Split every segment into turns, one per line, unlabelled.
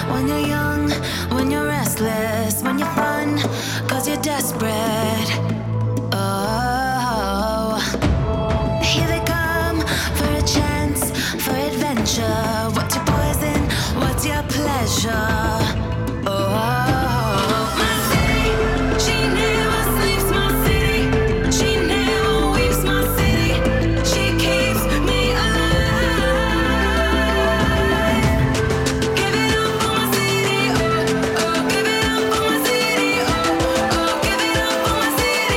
When you're young, when you're restless, when you're fun, cause you're desperate. Oh, here they come for a chance, for adventure. What's your poison? What's your pleasure? Oh, my city, she never sleeps. My city, she never weeps. My city, she keeps me alive. Give it up for my city, oh, oh. Give it up for my city, oh, oh. Give it up for my city,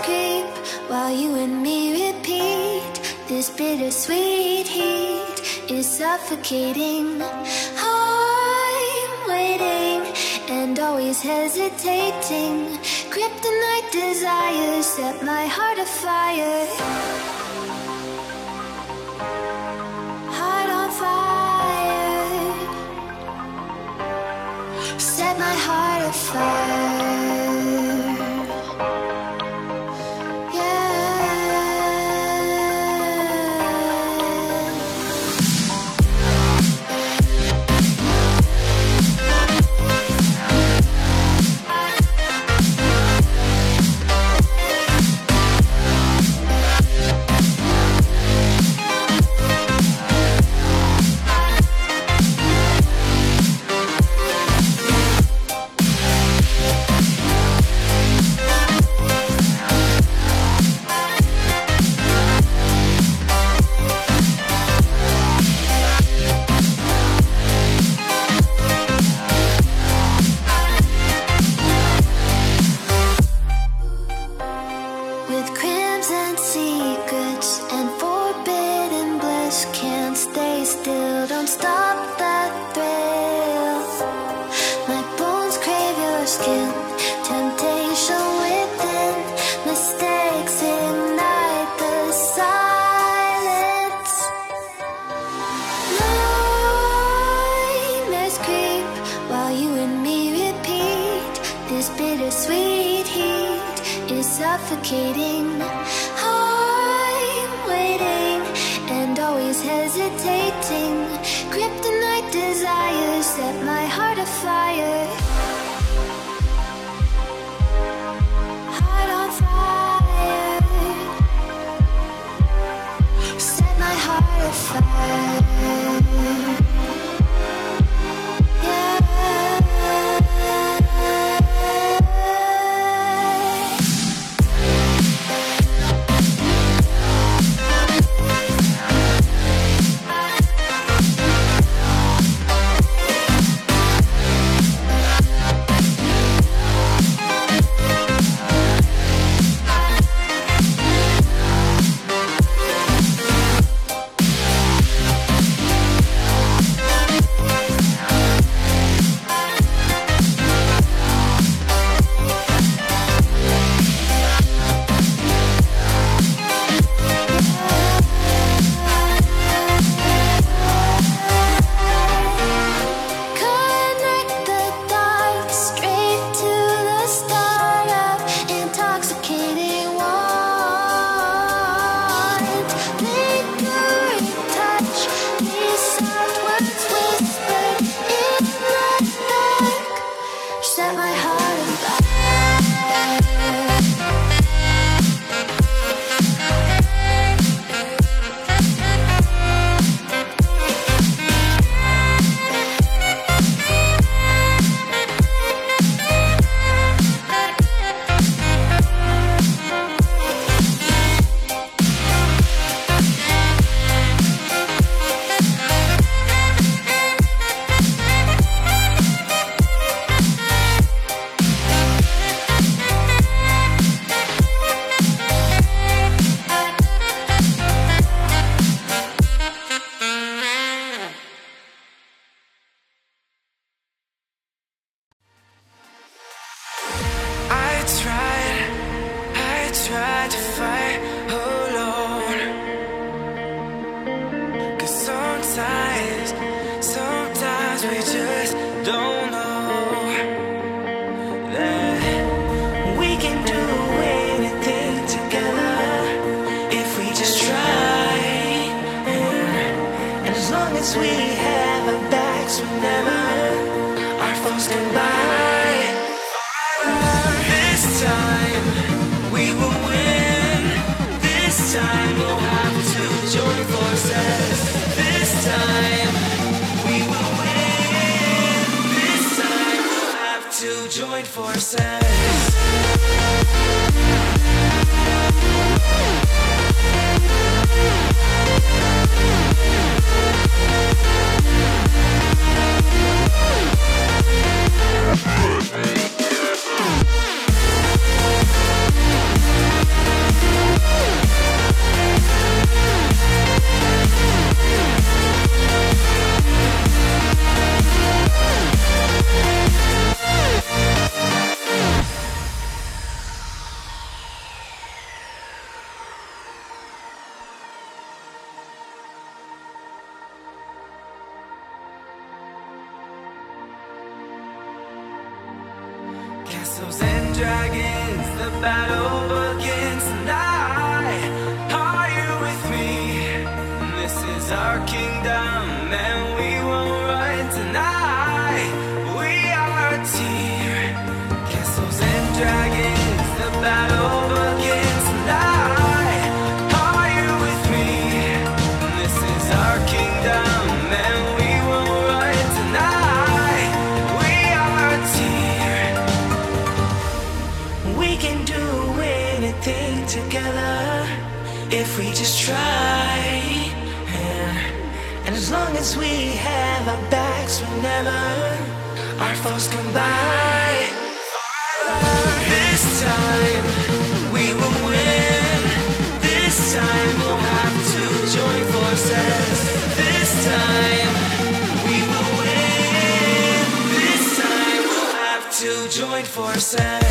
creep while you and me repeat. This bittersweet heat is suffocating. I'm waiting and always hesitating. Kryptonite desires set my heart afire. Heart on fire. Set my heart afire. Suffocating. I'm waiting and always hesitating. Kryptonite desires set my heart afire. Heart on fire. Set my heart afire.
Join forces. dragons, the battle begins tonight. Are you with me? This is our kingdom, and we won't run tonight. We are a team, castles and dragons, the battle begins tonight. Are you with me? This is our kingdom, and we won't run tonight. We are a team. We can do anything together if we just try. And as long as we have our backs, whenever our foes come by, this time we will win. This time we'll have to join forces. This time we will win. This time we'll have to join forces.